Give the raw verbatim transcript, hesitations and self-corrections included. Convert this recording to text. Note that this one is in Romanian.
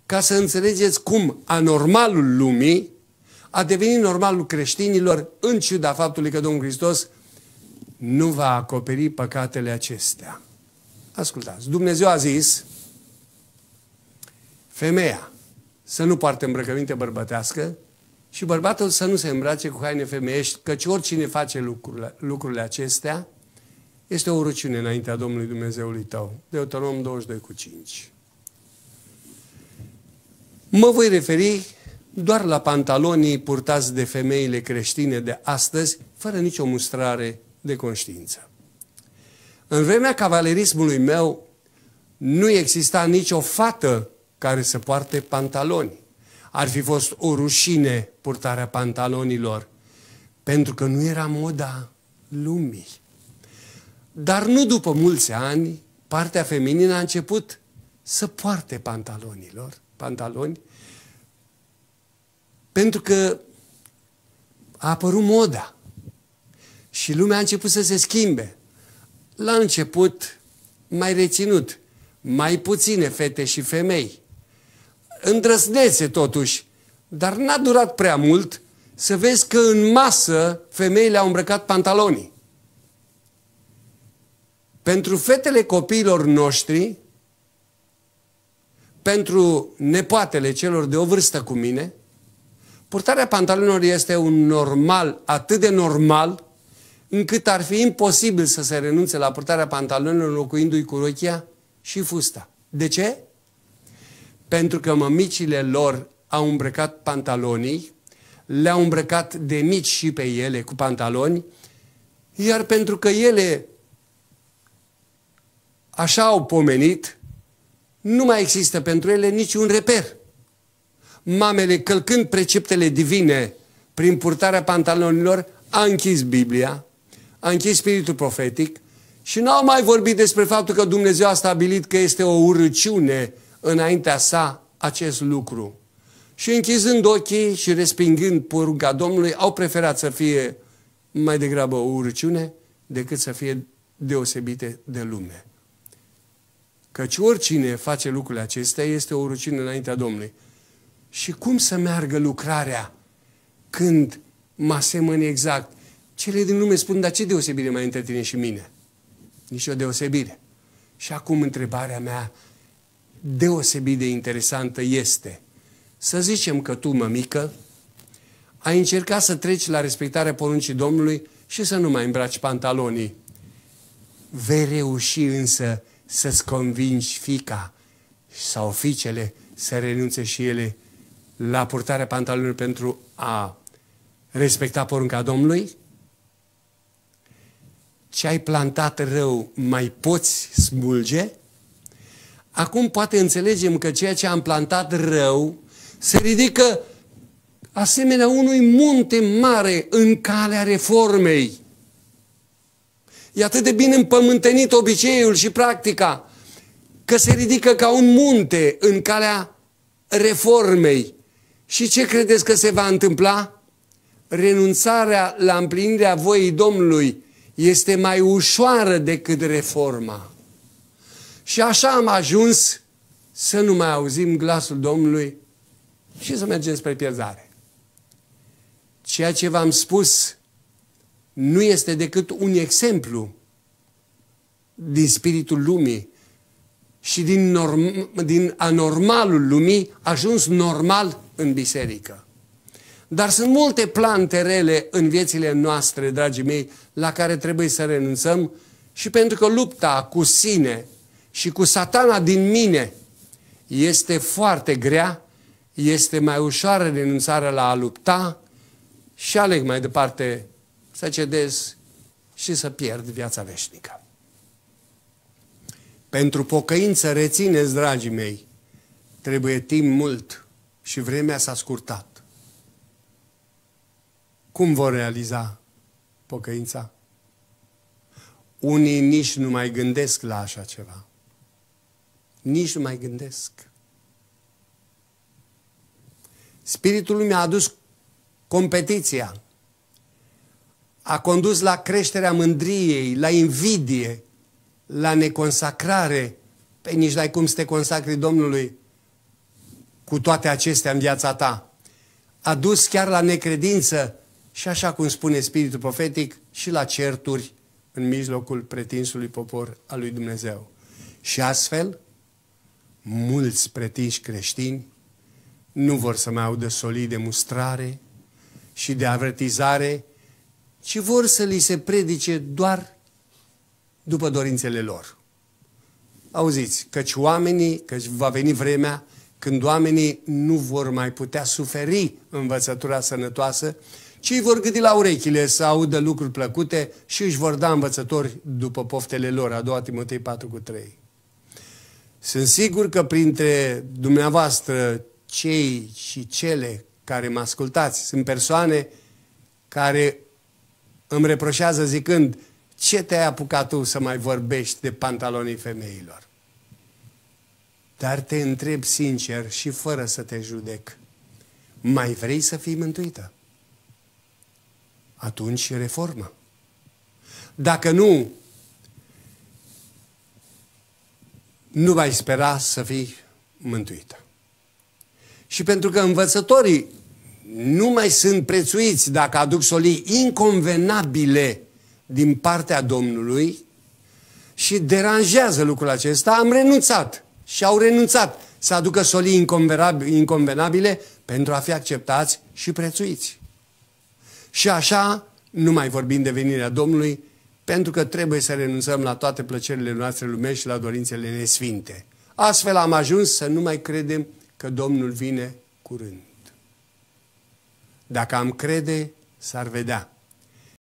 ca să înțelegeți cum anormalul lumii a devenit normalul creștinilor, în ciuda faptului că Domnul Hristos nu va acoperi păcatele acestea. Ascultați, Dumnezeu a zis, femeia să nu poarte îmbrăcăminte bărbătească și bărbatul să nu se îmbrace cu haine femeiești, căci oricine face lucrurile, lucrurile acestea este o urăciune înaintea Domnului Dumnezeului tău. Deuteronom douăzeci și doi cu cinci. Mă voi referi doar la pantalonii purtați de femeile creștine de astăzi, fără nicio mustrare de conștiință. În vremea cavalerismului meu nu exista nicio fată care să poarte pantaloni. Ar fi fost o rușine purtarea pantalonilor, pentru că nu era moda lumii. Dar nu după mulți ani, partea feminină a început să poarte pantalonilor, pantaloni, pentru că a apărut moda și lumea a început să se schimbe. La început, mai reținut, mai puține fete și femei. Îndrăznețe totuși, dar n-a durat prea mult să vezi că în masă femeile au îmbrăcat pantalonii. Pentru fetele copiilor noștri, pentru nepoatele celor de o vârstă cu mine, purtarea pantalonilor este un normal, atât de normal, încât ar fi imposibil să se renunțe la purtarea pantalonilor înlocuindu-i cu rochia și fusta. De ce? Pentru că mămicile lor au îmbrăcat pantalonii, le-au îmbrăcat de mici și pe ele cu pantaloni, iar pentru că ele așa au pomenit, nu mai există pentru ele niciun reper. Mamele, călcând preceptele divine prin purtarea pantalonilor, a închis Biblia, a închis spiritul profetic și nu au mai vorbit despre faptul că Dumnezeu a stabilit că este o urăciune înaintea sa acest lucru. Și închizând ochii și respingând porunca Domnului, au preferat să fie mai degrabă o urăciune decât să fie deosebite de lume. Căci oricine face lucrurile acestea este o urăciune înaintea Domnului. Și cum să meargă lucrarea când mă asemăn exact? Cele din lume spun, dar ce deosebire mai între tine și mine? Nici o deosebire. Și acum întrebarea mea deosebit de interesantă este, să zicem că tu, mămică, ai încercat să treci la respectarea poruncii Domnului și să nu mai îmbraci pantalonii. Vei reuși însă să-ți convingi fiica sau fiicele să renunțe și ele la purtarea pantalonilor pentru a respecta porunca Domnului? Ce ai plantat rău mai poți smulge? Acum poate înțelegem că ceea ce am plantat rău se ridică asemenea unui munte mare în calea reformei. E atât de bine împământenit obiceiul și practica că se ridică ca un munte în calea reformei. Și ce credeți că se va întâmpla? Renunțarea la împlinirea voii Domnului este mai ușoară decât reforma. Și așa am ajuns să nu mai auzim glasul Domnului și să mergem spre pierzare. Ceea ce v-am spus nu este decât un exemplu din spiritul lumii și din, norm, din anormalul lumii ajuns normal în biserică. Dar sunt multe plante rele în viețile noastre, dragii mei, la care trebuie să renunțăm și pentru că lupta cu sine și cu satana din mine este foarte grea, este mai ușoară renunțarea la a lupta și aleg mai departe să cedez și să pierd viața veșnică. Pentru pocăință, rețineți, dragii mei, trebuie timp mult și vremea s-a scurtat. Cum vor realiza pocăința? Unii nici nu mai gândesc la așa ceva. Nici nu mai gândesc. Spiritul lumii a adus competiția. A condus la creșterea mândriei, la invidie, la neconsacrare. Pe nici n-ai cum să te consacri Domnului cu toate acestea în viața ta. A dus chiar la necredință și, așa cum spune spiritul profetic, și la certuri în mijlocul pretinsului popor al lui Dumnezeu. Și astfel, mulți pretinși creștini nu vor să mai audă solii de mustrare și de avertizare, ci vor să li se predice doar după dorințele lor. Auziți, căci oamenii, căci va veni vremea când oamenii nu vor mai putea suferi învățătura sănătoasă, ci îi vor gândi la urechile să audă lucruri plăcute și își vor da învățători după poftele lor. A doua Timotei patru cu trei. Sunt sigur că printre dumneavoastră, cei și cele care mă ascultați, sunt persoane care îmi reproșează zicând: ce te-ai apucat tu să mai vorbești de pantalonii femeilor? Dar te întreb sincer și fără să te judec: mai vrei să fii mântuită? Atunci reformă. Dacă nu, nu vai spera să fii mântuită. Și pentru că învățătorii nu mai sunt prețuiți dacă aduc solii inconvenabile din partea Domnului și deranjează lucrul acesta, am renunțat și au renunțat să aducă solii inconvenabile pentru a fi acceptați și prețuiți. Și așa nu mai vorbim de venirea Domnului, pentru că trebuie să renunțăm la toate plăcerile noastre lumești și la dorințele nesfinte. Astfel am ajuns să nu mai credem că Domnul vine curând. Dacă am crede, s-ar vedea.